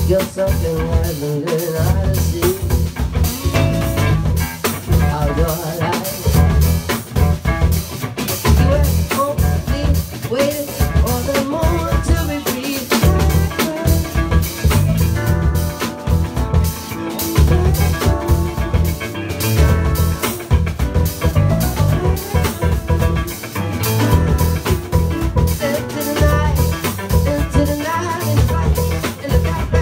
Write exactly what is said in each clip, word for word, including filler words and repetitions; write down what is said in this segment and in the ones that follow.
You're something I've been learning how to see. Outdoor life. You were only waiting for the moment to be free. Into the night, into the night, and fight in the back.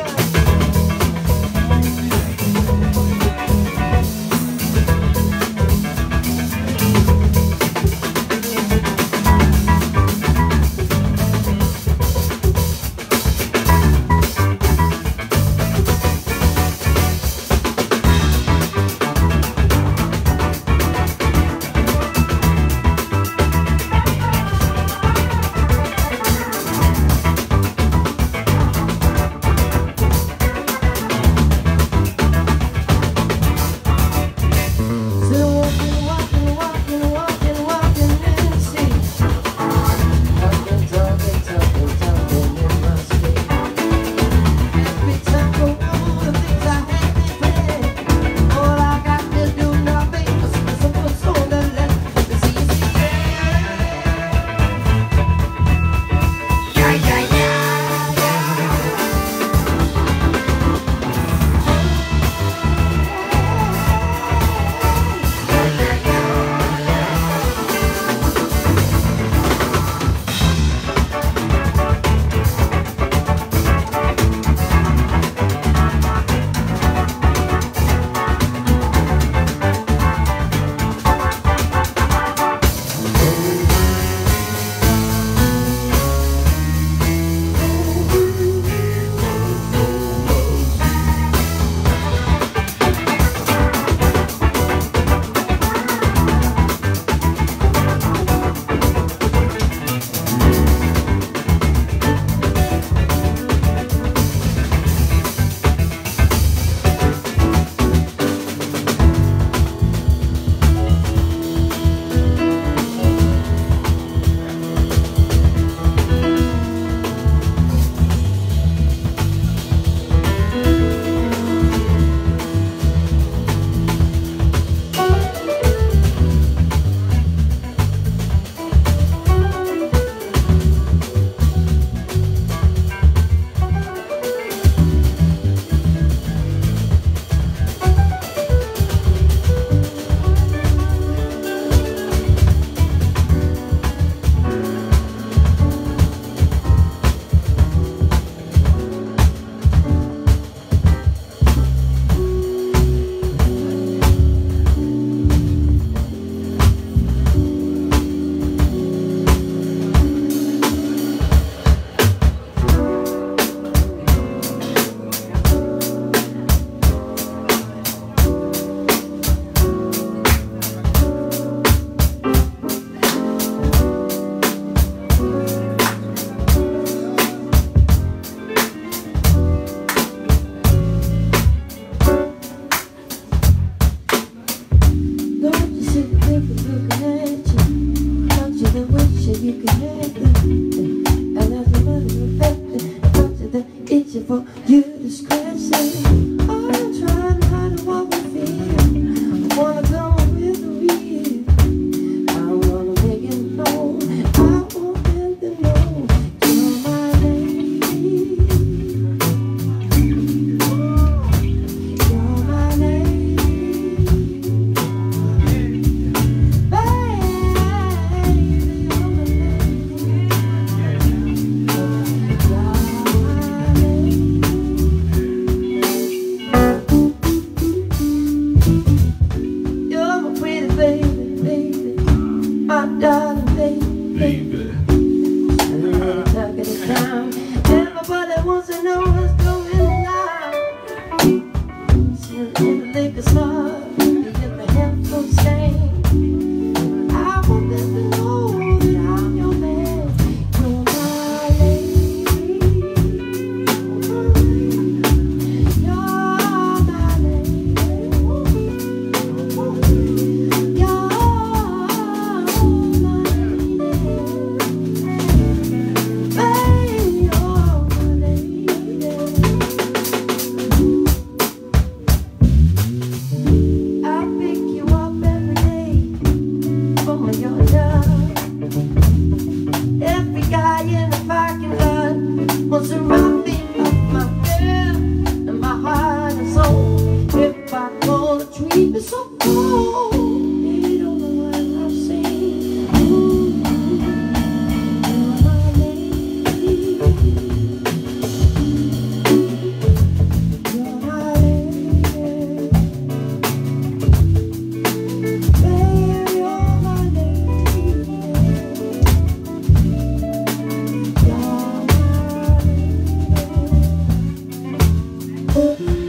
For you to scratch it. Oh, I'm trying to hide what we feel. I wanna go with the real. I wanna make it known. I want them to know you're my lady. You're my lady. Baby, you're my lady. Darling, baby, baby. And then tucking it down. Everybody wants to know what's going on. Sitting in the liquor store, you get my handful stain. I want them to know that I'm your man. You're my lady. You're my lady. You're Baby, you're my lady. It's so cold, you don't know what I've seen. Ooh, you're my lady. You're my lady. Babe, you're my lady. You're my lady.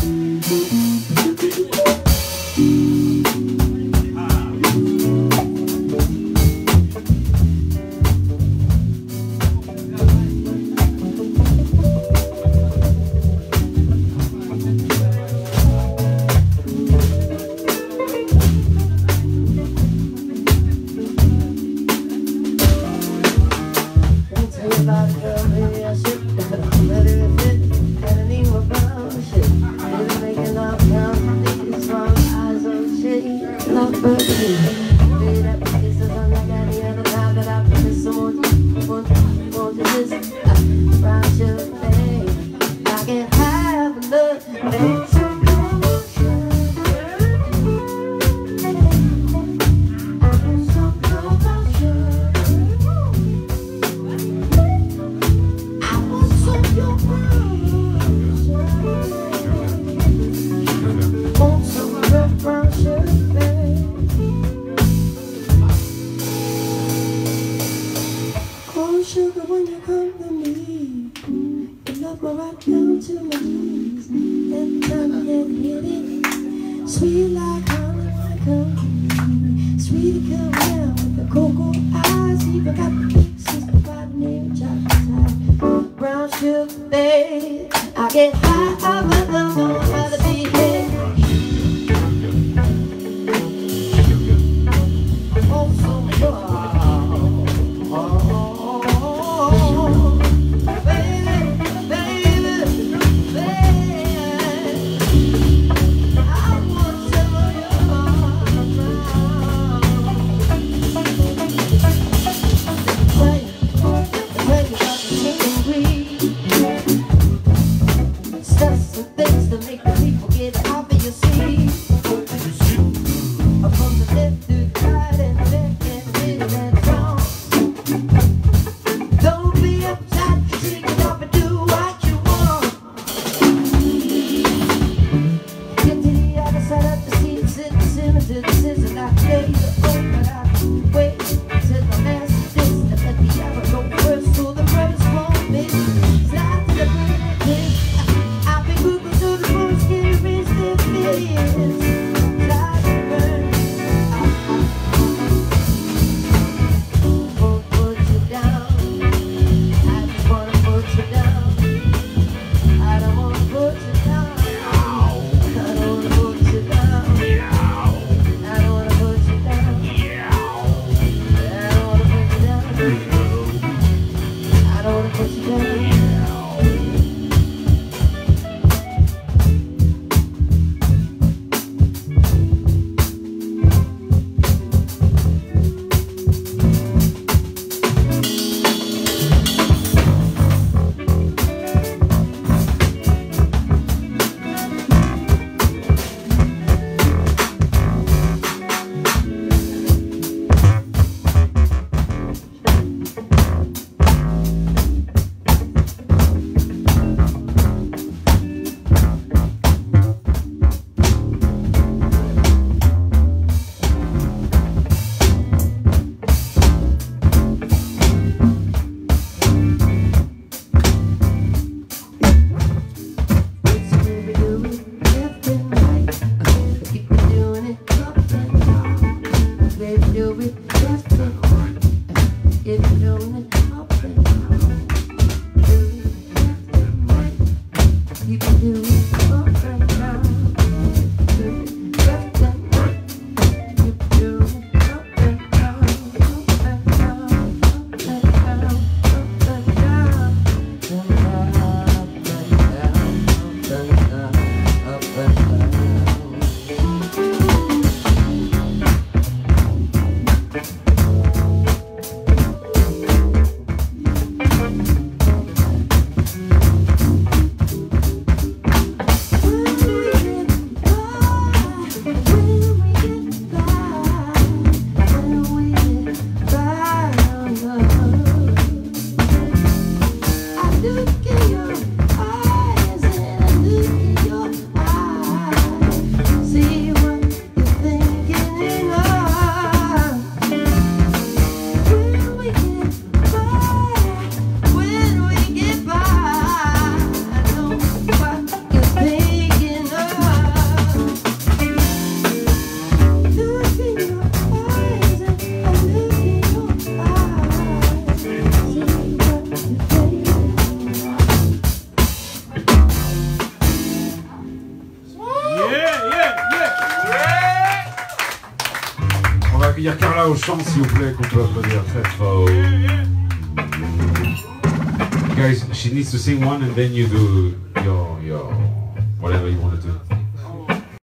About a girl, maybe I should let her fit and I need more brown shit. Maybe making love constantly is my eyes on shade. Love birthday. Maybe that kisses on like any other time that I promise someone won't won't miss brown sugar thing. I can have enough things. Sugar, when you come to me, you love me right down to my knees. Every time I get hit it, sweet like honey when it comes. Sweet come down with the cocoa eyes. Even got the pieces of body named chocolate. Brown sugar, babe, I get high up and I'm on by the beat. Oh, so good. il y a Carla au chant, s'il vous plaît, qu'on peut applaudir très fort. Guys, she needs to sing one and then you do your, your, whatever you want to do.